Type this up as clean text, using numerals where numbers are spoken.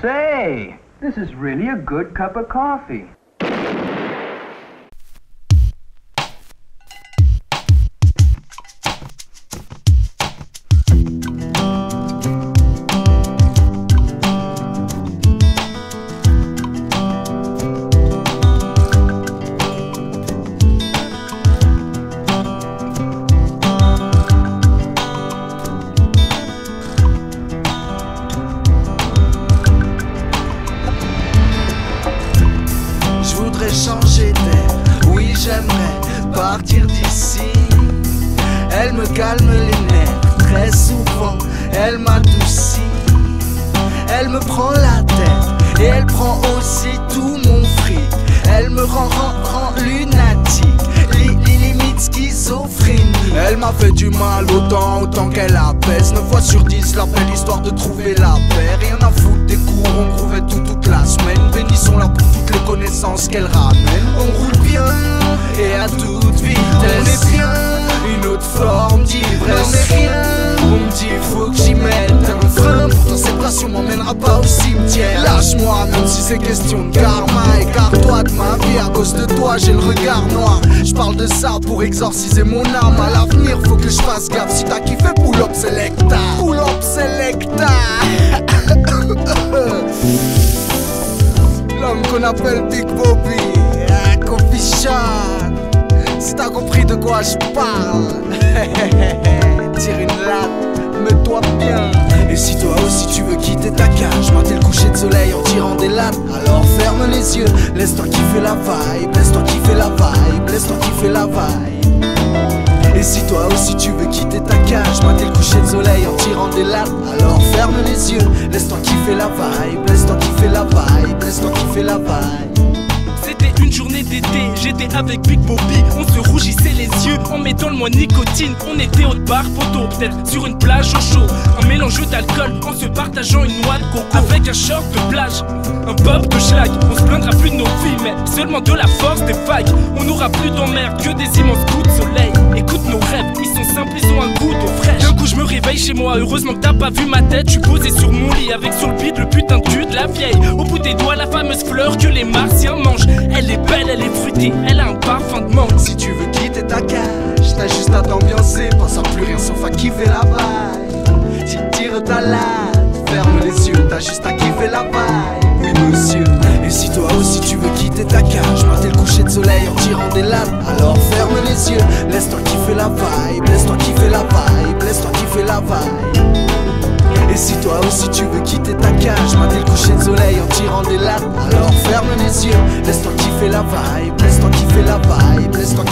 Say, this is really a good cup of coffee. Changer d'air, oui j'aimerais partir d'ici. Elle me calme les nerfs, très souvent elle m'adoucit. Elle me prend la tête et elle prend aussi tout mon fric. Elle me rend lunatique, limite schizophrénie. Elle m'a fait du mal autant qu'elle apaise. 9 fois sur 10 l'appelle histoire de trouver la paix. Rien à foutre des cours, on trouvait toute la semaine. Bénissons-la pour toutes les connaissances qu'elle ramène. On roule bien et à toute vitesse. On est bien, une autre forme d'ivresse. Mais rien, on me dit faut que j'y mette un frein. Pourtant cette passion m'emmènera pas au cimetière. Lâche-moi même si c'est question de karma. Écarte-toi de ma vie, à cause de toi j'ai le regard noir. Je parle de ça pour exorciser mon âme. À l'avenir faut que je fasse gaffe. Si t'as kiffé pull up selecta, pull up selecta. L'homme qu'on appelle Big Bobby, Coffee Shop. Si t'as compris de quoi je parle, tire une latte, mets-toi bien. Et si toi aussi tu veux quitter ta cage, mater le coucher de soleil en tirant des lattes, alors ferme les yeux, laisse-toi kiffer la vibe, laisse-toi kiffer la vibe, laisse-toi kiffer la vibe. Et si toi aussi tu veux quitter ta cage, mater le coucher de soleil en tirant des lattes, alors ferme les yeux, laisse-toi kiffer la vibe, laisse-toi kiffer la vibe, laisse-toi kiffer la vibe. C'était une journée d'été, j'étais avec Big Bobby. On se rougissait les yeux en mettant le moins nicotine. On était au bar poteau, peut-être sur une plage au chaud. Un mélange d'alcool en se partageant une noix de coco. Avec un short de plage, un pop de schlag. On se plaindra plus de nos vies, mais seulement de la force des vagues. On n'aura plus d'emmerde que des immenses coups de soleil. Écoute nos rêves, ils sont simples, ils ont un goût d'eau fraîche. D'un coup je me réveille chez moi, heureusement que t'as pas vu ma tête. Je suis posé sur mon lit avec sur le beat le putain de cul de la vieille. Au bout des doigts la fameuse fleur que les martiens mangent. Elle est belle, elle est fruitée, elle a un parfum de mangue. Si tu veux quitter ta cage, t'as juste à t'ambiancer, pense à plus rien sauf à kiffer la vibe. Si tire ta latte, ferme les yeux, t'as juste à kiffer la vibe. Oui monsieur. Et si toi aussi tu veux quitter ta cage, mater le coucher de soleil en tirant des lattes, alors ferme les yeux, laisse-toi kiffer la vibe, laisse-toi kiffer la vibe, laisse-toi kiffer la vibe. Et si toi aussi tu veux quitter ta cage, mater le coucher de soleil en tirant des lattes, alors ferme les yeux, laisse-toi kiffer la vibe, laisse-toi kiffer la vibe, laisse-toi